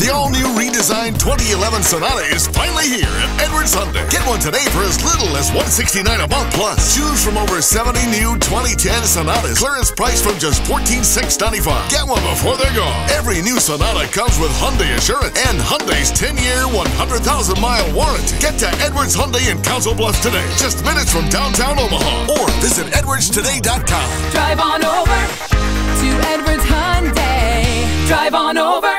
The all-new redesigned 2011 Sonata is finally here at Edwards Hyundai. Get one today for as little as $169 a month plus. Choose from over 70 new 2010 Sonatas. Clearance price from just $14,695. Get one before they're gone. Every new Sonata comes with Hyundai Assurance and Hyundai's 10-year, 100,000-mile warranty. Get to Edwards Hyundai in Council Bluffs today, just minutes from downtown Omaha. Or visit edwardstoday.com. Drive on over to Edwards Hyundai. Drive on over.